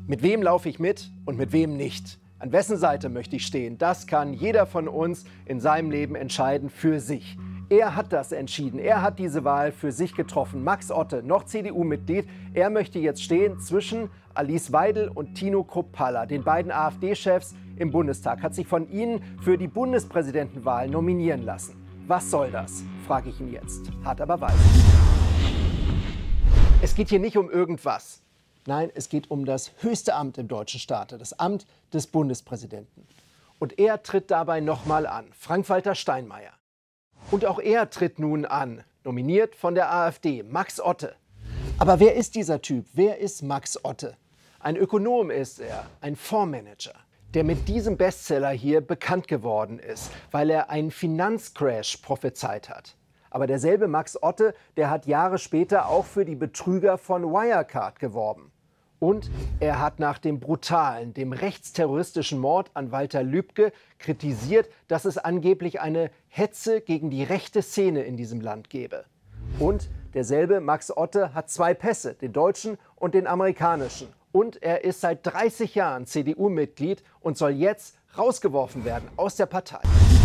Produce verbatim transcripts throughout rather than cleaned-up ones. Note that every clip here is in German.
Mit wem laufe ich mit und mit wem nicht? An wessen Seite möchte ich stehen? Das kann jeder von uns in seinem Leben entscheiden für sich. Er hat das entschieden. Er hat diese Wahl für sich getroffen. Max Otte, noch C D U-Mitglied, er möchte jetzt stehen zwischen Alice Weidel und Tino Kruppalla, den beiden AfD-Chefs im Bundestag, hat sich von ihnen für die Bundespräsidentenwahl nominieren lassen. Was soll das, frage ich ihn jetzt. Hart aber weise. Es geht hier nicht um irgendwas. Nein, es geht um das höchste Amt im deutschen Staate, das Amt des Bundespräsidenten. Und er tritt dabei nochmal an, Frank-Walter Steinmeier. Und auch er tritt nun an, nominiert von der AfD, Max Otte. Aber wer ist dieser Typ? Wer ist Max Otte? Ein Ökonom ist er, ein Fondsmanager, der mit diesem Bestseller hier bekannt geworden ist, weil er einen Finanzcrash prophezeit hat. Aber derselbe Max Otte, der hat Jahre später auch für die Betrüger von Wirecard geworben. Und er hat nach dem brutalen, dem rechtsterroristischen Mord an Walter Lübcke kritisiert, dass es angeblich eine Hetze gegen die rechte Szene in diesem Land gebe. Und derselbe Max Otte hat zwei Pässe, den deutschen und den amerikanischen. Und er ist seit dreißig Jahren C D U-Mitglied und soll jetzt rausgeworfen werden aus der Partei.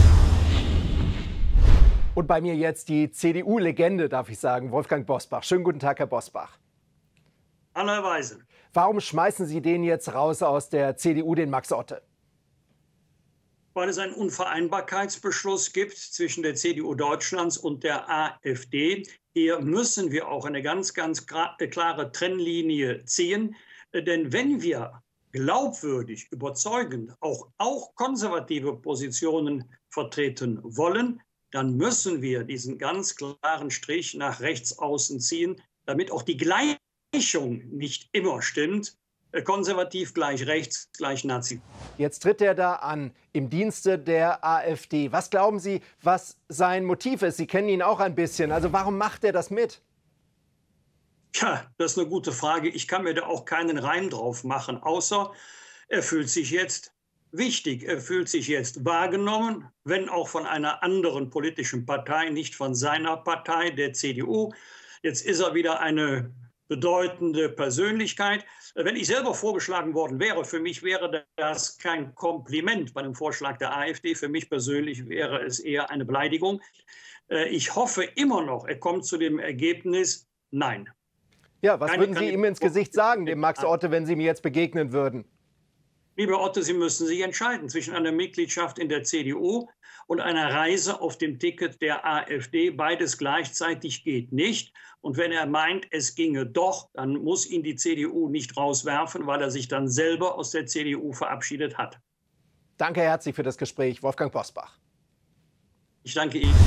Und bei mir jetzt die C D U-Legende, darf ich sagen, Wolfgang Bosbach. Schönen guten Tag, Herr Bosbach. Hallo, Herr Weise. Warum schmeißen Sie den jetzt raus aus der C D U, den Max Otte? Weil es einen Unvereinbarkeitsbeschluss gibt zwischen der C D U Deutschlands und der AfD. Hier müssen wir auch eine ganz, ganz klare Trennlinie ziehen. Denn wenn wir glaubwürdig, überzeugend auch, auch konservative Positionen vertreten wollen, dann müssen wir diesen ganz klaren Strich nach rechts außen ziehen, damit auch die Gleichung nicht immer stimmt. Konservativ gleich rechts gleich Nazi. Jetzt tritt er da an, im Dienste der AfD. Was glauben Sie, was sein Motiv ist? Sie kennen ihn auch ein bisschen. Also warum macht er das mit? Ja, das ist eine gute Frage. Ich kann mir da auch keinen Reim drauf machen, außer er fühlt sich jetzt wichtig. Er fühlt sich jetzt wahrgenommen, wenn auch von einer anderen politischen Partei, nicht von seiner Partei, der C D U. Jetzt ist er wieder eine bedeutende Persönlichkeit. Wenn ich selber vorgeschlagen worden wäre, für mich wäre das kein Kompliment bei dem Vorschlag der AfD. Für mich persönlich wäre es eher eine Beleidigung. Ich hoffe immer noch, er kommt zu dem Ergebnis, nein. Ja, was würden Sie ihm ins Gesicht sagen, dem Max Otte, wenn Sie mir jetzt begegnen würden? Lieber Otte, Sie müssen sich entscheiden zwischen einer Mitgliedschaft in der C D U und einer Reise auf dem Ticket der AfD. Beides gleichzeitig geht nicht. Und wenn er meint, es ginge doch, dann muss ihn die C D U nicht rauswerfen, weil er sich dann selber aus der C D U verabschiedet hat. Danke herzlich für das Gespräch, Wolfgang Bosbach. Ich danke Ihnen.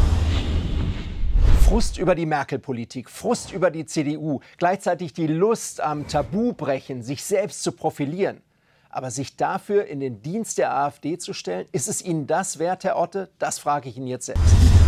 Frust über die Merkel-Politik, Frust über die C D U, gleichzeitig die Lust am Tabubrechen, sich selbst zu profilieren. Aber sich dafür in den Dienst der AfD zu stellen, ist es Ihnen das wert, Herr Otte? Das frage ich ihn jetzt selbst.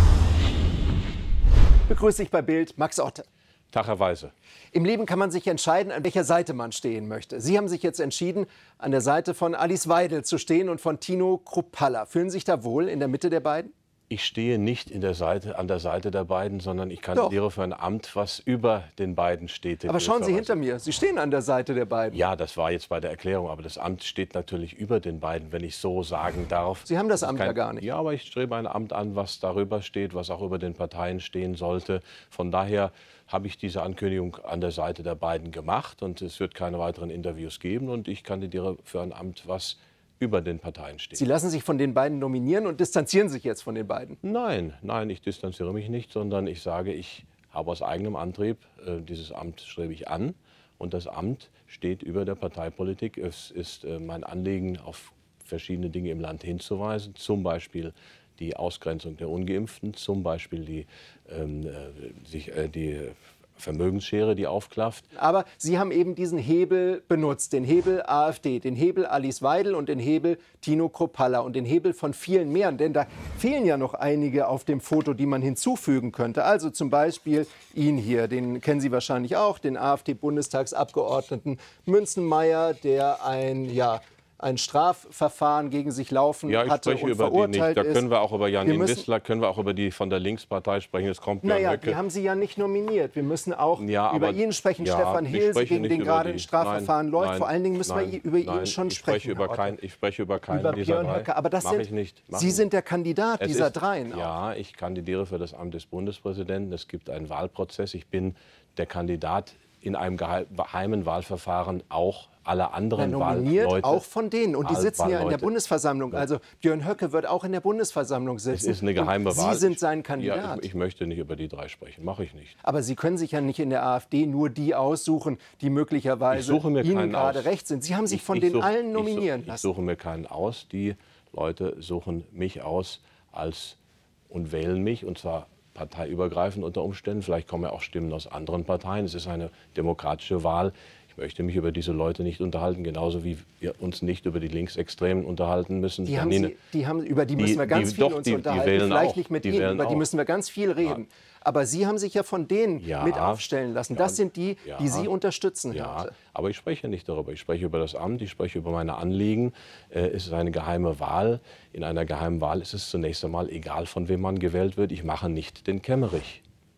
Begrüße ich bei Bild Max Otte. Tag, Herr Weise. Im Leben kann man sich entscheiden, an welcher Seite man stehen möchte. Sie haben sich jetzt entschieden, an der Seite von Alice Weidel zu stehen und von Tino Kruppalla. Fühlen Sie sich da wohl in der Mitte der beiden? Ich stehe nicht in der Seite, an der Seite der beiden, sondern ich kandidiere Doch. für ein Amt, was über den beiden steht. Aber schauen Sie hinter mir, Sie stehen an der Seite der beiden. Ja, das war jetzt bei der Erklärung, aber das Amt steht natürlich über den beiden, wenn ich so sagen darf. Sie haben das Amt kein, ja gar nicht. Ja, aber ich strebe ein Amt an, was darüber steht, was auch über den Parteien stehen sollte. Von daher habe ich diese Ankündigung an der Seite der beiden gemacht und es wird keine weiteren Interviews geben und ich kandidiere für ein Amt, was über den Parteien steht. Sie lassen sich von den beiden nominieren und distanzieren sich jetzt von den beiden? Nein, nein, ich distanziere mich nicht, sondern ich sage, ich habe aus eigenem Antrieb, äh, dieses Amt strebe ich an und das Amt steht über der Parteipolitik. Es ist äh, mein Anliegen, auf verschiedene Dinge im Land hinzuweisen, zum Beispiel die Ausgrenzung der Ungeimpften, zum Beispiel die, ähm, äh, sich, äh, die Vermögensschere, die aufklafft. Aber Sie haben eben diesen Hebel benutzt, den Hebel AfD, den Hebel Alice Weidel und den Hebel Tino Kruppalla und den Hebel von vielen mehr. Denn da fehlen ja noch einige auf dem Foto, die man hinzufügen könnte. Also zum Beispiel ihn hier, den kennen Sie wahrscheinlich auch, den AfD-Bundestagsabgeordneten Münzenmaier, der ein, ja, ein Strafverfahren gegen sich laufen ja, ich hatte spreche und über die nicht. verurteilt Da ist. können wir auch über Janine müssen, Wissler, können wir auch über die von der Linkspartei sprechen. Es kommt Björn Naja, Höcke. die haben Sie ja nicht nominiert. Wir müssen auch Ja, über aber- ihn sprechen, ja, Stefan ich Hilse, spreche gegen nicht den über gerade die. ein Strafverfahren Nein, läuft. nein, Vor allen Dingen müssen nein, wir über nein, ihn schon ich sprechen. spreche über Herr Otte. kein, Ich spreche über keinen Über dieser Björn drei. Höcke. Aber das Mach sind, ich nicht. Mach Sie ich sind der Kandidat Es dieser ist, dreien. auch. Ja, ich kandidiere für das Amt des Bundespräsidenten. Es gibt einen Wahlprozess. Ich bin der Kandidat in einem geheimen Wahlverfahren auch aller anderen Ja, nominiert Wahlleute. auch von denen. Und die sitzen ja in der Wahlleute. Bundesversammlung. Also Björn Höcke wird auch in der Bundesversammlung sitzen. Es ist eine geheime und Wahl. Sie sind sein Ja, Kandidat. ich, ich möchte nicht über die drei sprechen. Mache ich nicht. Aber Sie können sich ja nicht in der AfD nur die aussuchen, die möglicherweise Ich suche mir Ihnen keinen gerade aus. recht sind. Sie haben sich Ich- von ich den such- allen ich nominieren such- lassen. Ich suche mir keinen aus. Die Leute suchen mich aus als und wählen mich, und zwar parteiübergreifend unter Umständen. Vielleicht kommen ja auch Stimmen aus anderen Parteien. Es ist eine demokratische Wahl. Ich möchte mich über diese Leute nicht unterhalten, genauso wie wir uns nicht über die Linksextremen unterhalten müssen. Die haben Janine- Sie, die haben, über die Die- müssen wir ganz die- viel doch, uns die- die unterhalten. wählen Vielleicht auch. nicht mit Die Ihnen, wählen über die auch. müssen wir ganz viel reden. Aber Sie haben sich ja von denen Ja. mit aufstellen lassen. Ja. Das sind die, Ja. die Sie unterstützen, Herr Ja, Otte. aber ich spreche nicht darüber. Ich spreche über das Amt, ich spreche über meine Anliegen. Äh, es ist eine geheime Wahl. In einer geheimen Wahl ist es zunächst einmal egal, von wem man gewählt wird. Ich mache nicht den Kemmerich.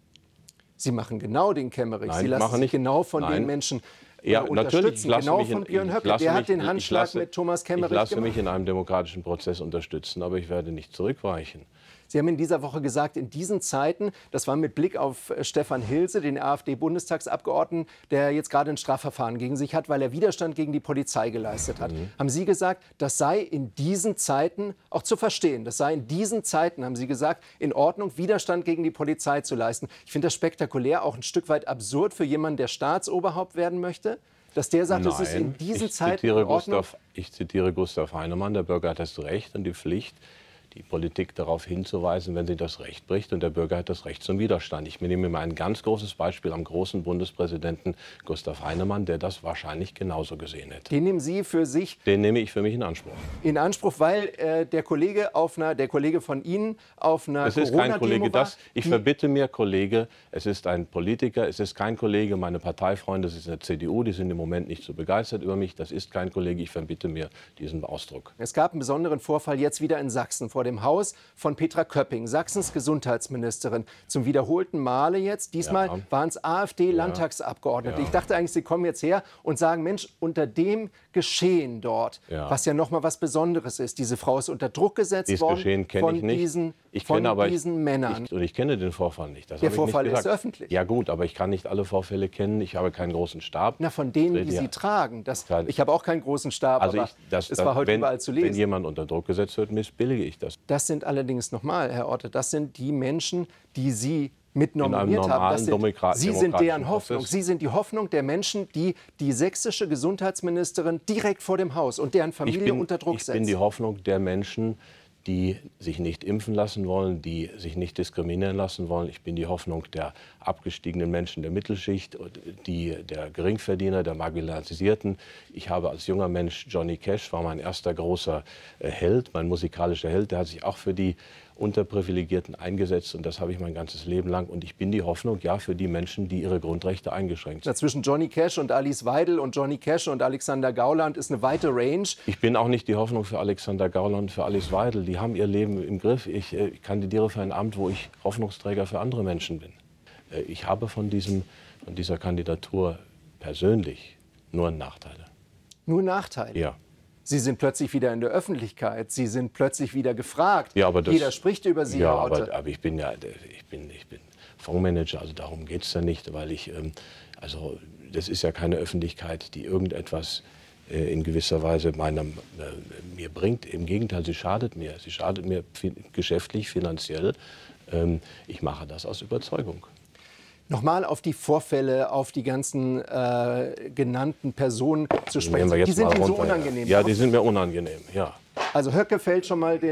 Sie machen genau den Kemmerich. Nein, Sie ich lassen mache sich nicht. genau von Nein. den Menschen äh, Ja, natürlich. unterstützen. Ich lasse Genau mich in, von Björn ich Höcke. lasse Der mich, hat den ich Handschlag lasse, mit Thomas Kemmerich Ich lasse gemacht. mich in einem demokratischen Prozess unterstützen, aber ich werde nicht zurückweichen. Sie haben in dieser Woche gesagt, in diesen Zeiten, das war mit Blick auf äh, Stefan Hilse, den AfD-Bundestagsabgeordneten, der jetzt gerade ein Strafverfahren gegen sich hat, weil er Widerstand gegen die Polizei geleistet hat. Mhm. Haben Sie gesagt, das sei in diesen Zeiten auch zu verstehen. Das sei in diesen Zeiten, haben Sie gesagt, in Ordnung, Widerstand gegen die Polizei zu leisten. Ich finde das spektakulär, auch ein Stück weit absurd für jemanden, der Staatsoberhaupt werden möchte. Dass der sagt, es ist in Nein, diesen ich Zeiten zitiere in Ordnung. Gustav, ich zitiere Gustav Heinemann, der Bürger hat das Recht und die Pflicht, die Politik darauf hinzuweisen, wenn sie das Recht bricht. Und der Bürger hat das Recht zum Widerstand. Ich nehme mir ein ganz großes Beispiel am großen Bundespräsidenten Gustav Heinemann, der das wahrscheinlich genauso gesehen hätte. Den nehmen Sie für sich Den nehme ich für mich in Anspruch. in Anspruch, weil äh, der Kollege auf einer, der Kollege von Ihnen auf einer Es ist kein Corona-Demo Kollege, war, das, ich die- verbitte mir Kollege, es ist ein Politiker, es ist kein Kollege, meine Parteifreunde, das ist eine C D U, die sind im Moment nicht so begeistert über mich, das ist kein Kollege, ich verbitte mir diesen Ausdruck. Es gab einen besonderen Vorfall jetzt wieder in Sachsen vor dem Haus von Petra Köpping, Sachsens Gesundheitsministerin. Zum wiederholten Male jetzt. Diesmal Ja. waren es AfD-Landtagsabgeordnete. Ja. Ich dachte eigentlich, Sie kommen jetzt her und sagen, Mensch, unter dem Geschehen dort, Ja. was ja noch mal was Besonderes ist. Diese Frau ist unter Druck gesetzt Dieses worden Geschehen kenne von ich nicht. diesen, Ich von kenne aber diesen ich, Männern. Ich, und ich kenne den Vorfall nicht. Das Der habe ich Vorfall nicht ist gesagt. öffentlich. Ja gut, aber ich kann nicht alle Vorfälle kennen. Ich habe keinen großen Stab. Na, von denen, die Rede ja- Sie tragen. Das, Kann- ich habe auch keinen großen Stab, Also aber ich, das, es das, war heute wenn, überall zu wenn lesen. jemand unter Druck gesetzt wird, missbillige ich das. Das sind allerdings nochmal, Herr Otte, das sind die Menschen, die Sie mit einem nominiert haben. normalen Das sind, Demokra- Sie sind demokratischen deren Hoffnung. Prozess. Sie sind die Hoffnung der Menschen, die die sächsische Gesundheitsministerin direkt vor dem Haus und deren Ich Familie bin, unter Druck ich setzt. bin die Hoffnung der Menschen, die sich nicht impfen lassen wollen, die sich nicht diskriminieren lassen wollen. Ich bin die Hoffnung der abgestiegenen Menschen der Mittelschicht, die, der Geringverdiener, der Marginalisierten. Ich habe als junger Mensch, Johnny Cash war mein erster großer äh, Held, mein musikalischer Held, der hat sich auch für die Unterprivilegierten eingesetzt und das habe ich mein ganzes Leben lang. Und ich bin die Hoffnung, ja, für die Menschen, die ihre Grundrechte eingeschränkt sind. Zwischen Johnny Cash und Alice Weidel und Johnny Cash und Alexander Gauland ist eine weite Range. Ich bin auch nicht die Hoffnung für Alexander Gauland, für Alice Weidel. Die haben ihr Leben im Griff. Ich äh, kandidiere für ein Amt, wo ich Hoffnungsträger für andere Menschen bin. Äh, ich habe von, diesem, von dieser Kandidatur persönlich nur Nachteile. Nur Nachteile. Ja. Sie sind plötzlich wieder in der Öffentlichkeit. Sie sind plötzlich wieder gefragt. Ja, aber das, Jeder spricht über Sie, ja, Herr Otte. aber, aber ich bin ja ich bin, ich bin Fondsmanager, also darum geht es ja nicht, weil ich, ähm, also das ist ja keine Öffentlichkeit, die irgendetwas äh, in gewisser Weise meinem, äh, mir bringt. Im Gegenteil, sie schadet mir. Sie schadet mir fi geschäftlich, finanziell. Ähm, ich mache das aus Überzeugung. Nochmal auf die Vorfälle, auf die ganzen äh, genannten Personen zu Die nehmen sprechen. wir jetzt Die sind mal Ihnen so runter. unangenehm. Ja, die sind mir unangenehm, ja. Also Höcke fällt schon mal den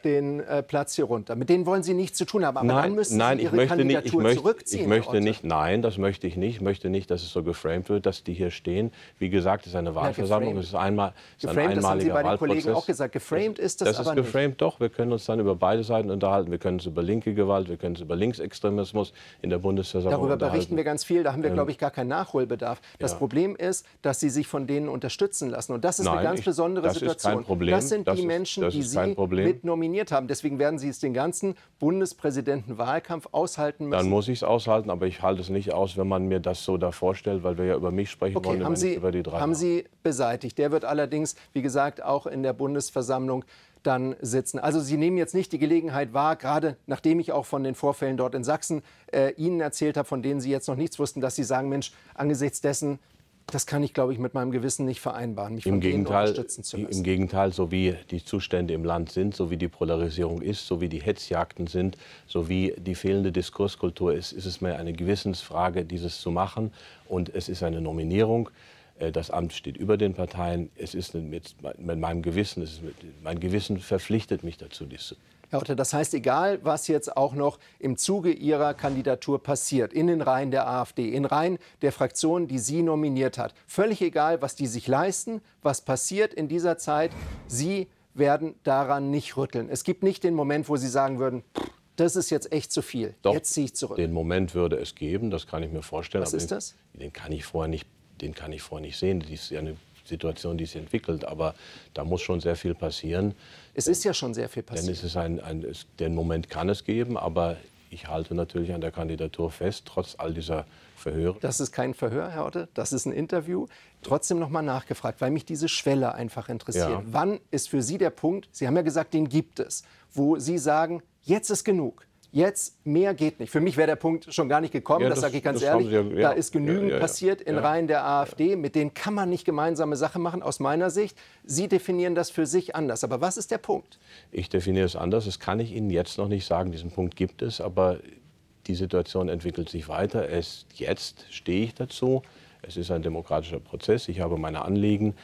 den äh, Platz hier runter. Mit denen wollen Sie nichts zu tun haben, aber nein, dann müssen nein, Sie ich Ihre möchte Kandidatur nicht, ich möchte, zurückziehen. Ich möchte nicht, nein, das möchte ich nicht. Ich möchte nicht, dass es so geframed wird, dass die hier stehen. Wie gesagt, es ist eine Wahlversammlung, es ist, einmal, es ist ein einmaliger das haben Sie bei den Wahlprozess. Kollegen auch gesagt. Geframed ist das, das aber ist geframed, nicht. Doch. Wir können uns dann über beide Seiten unterhalten. Wir können uns über linke Gewalt, wir können uns über Linksextremismus in der Bundesversammlung Darüber unterhalten. berichten wir ganz viel. Da haben wir, ähm, glaube ich, gar keinen Nachholbedarf. Das ja. Problem ist, dass Sie sich von denen unterstützen lassen. Und das ist Nein, eine ganz ich, besondere das Situation. Ist kein Problem. Das sind das die ist, Menschen, die Sie mit nominiert haben. Deswegen werden Sie es den ganzen Bundespräsidentenwahlkampf aushalten müssen. Dann muss ich es aushalten, aber ich halte es nicht aus, wenn man mir das so da vorstellt, weil wir ja über mich sprechen okay, wollen, haben Sie, nicht über die drei. Haben Sie beseitigt. Der wird allerdings, wie gesagt, auch in der Bundesversammlung dann sitzen. Also Sie nehmen jetzt nicht die Gelegenheit wahr, gerade nachdem ich auch von den Vorfällen dort in Sachsen äh, Ihnen erzählt habe, von denen Sie jetzt noch nichts wussten, dass Sie sagen, Mensch, angesichts dessen, das kann ich, glaube ich, mit meinem Gewissen nicht vereinbaren, mich von Im denen Gegenteil, unterstützen zu lassen. Im Gegenteil, so wie die Zustände im Land sind, so wie die Polarisierung ist, so wie die Hetzjagden sind, so wie die fehlende Diskurskultur ist, ist es mir eine Gewissensfrage, dieses zu machen. Und es ist eine Nominierung. Das Amt steht über den Parteien. Es ist mit, mit meinem Gewissen, es ist mit, mein Gewissen verpflichtet mich dazu, dies zu tun. Herr Otte, das heißt, egal, was jetzt auch noch im Zuge Ihrer Kandidatur passiert, in den Reihen der AfD, in Reihen der Fraktion, die Sie nominiert hat, völlig egal, was die sich leisten, was passiert in dieser Zeit, Sie werden daran nicht rütteln. Es gibt nicht den Moment, wo Sie sagen würden, das ist jetzt echt zu viel, Doch, jetzt ziehe ich zurück. Den Moment würde es geben, das kann ich mir vorstellen. Was ist den, das? Den kann ich vorher nicht, den kann ich vorher nicht sehen. Das ist ja eine Situation, die sich entwickelt, aber da muss schon sehr viel passieren. Es ist ja schon sehr viel passiert. Denn es ist ein, ein, es, den Moment kann es geben, aber ich halte natürlich an der Kandidatur fest, trotz all dieser Verhöre. Das ist kein Verhör, Herr Otte, das ist ein Interview. Trotzdem noch mal nachgefragt, weil mich diese Schwelle einfach interessiert. Ja. Wann ist für Sie der Punkt, Sie haben ja gesagt, den gibt es, wo Sie sagen, jetzt ist genug. Jetzt, mehr geht nicht. Für mich wäre der Punkt schon gar nicht gekommen, Ja, das, das sage ich ganz das ehrlich. haben Sie ja, da ja, ist genügend ja, ja, passiert in ja, Reihen der AfD. Mit denen kann man nicht gemeinsame Sache machen, aus meiner Sicht. Sie definieren das für sich anders. Aber was ist der Punkt? Ich definiere es anders. Das kann ich Ihnen jetzt noch nicht sagen. Diesen Punkt gibt es, aber die Situation entwickelt sich weiter. Es, jetzt stehe ich dazu. Es ist ein demokratischer Prozess. Ich habe meine Anliegen.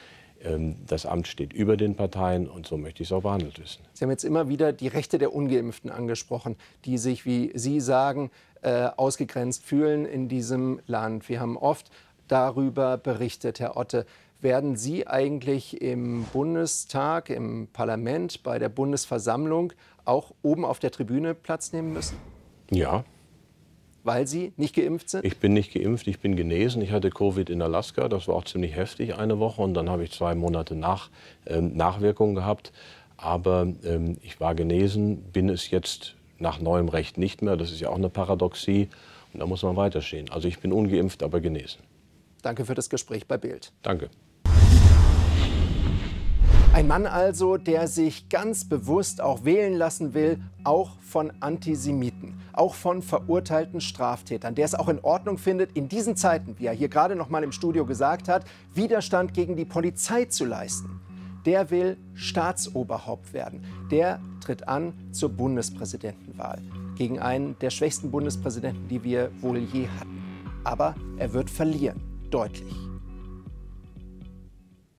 Das Amt steht über den Parteien und so möchte ich es auch behandelt wissen. Sie haben jetzt immer wieder die Rechte der Ungeimpften angesprochen, die sich, wie Sie sagen, äh, ausgegrenzt fühlen in diesem Land. Wir haben oft darüber berichtet, Herr Otte. Werden Sie eigentlich im Bundestag, im Parlament, bei der Bundesversammlung auch oben auf der Tribüne Platz nehmen müssen? Ja. Weil Sie nicht geimpft sind? Ich bin nicht geimpft, ich bin genesen. Ich hatte Covid in Alaska, das war auch ziemlich heftig, eine Woche. Und dann habe ich zwei Monate nach, ähm, Nachwirkungen gehabt. Aber ähm, ich war genesen, bin es jetzt nach neuem Recht nicht mehr. Das ist ja auch eine Paradoxie. Und da muss man weiterstehen. Also ich bin ungeimpft, aber genesen. Danke für das Gespräch bei Bild. Danke. Ein Mann also, der sich ganz bewusst auch wählen lassen will, auch von Antisemiten, auch von verurteilten Straftätern, der es auch in Ordnung findet, in diesen Zeiten, wie er hier gerade noch mal im Studio gesagt hat, Widerstand gegen die Polizei zu leisten. Der will Staatsoberhaupt werden. Der tritt an zur Bundespräsidentenwahl gegen einen der schwächsten Bundespräsidenten, die wir wohl je hatten. Aber er wird verlieren, deutlich.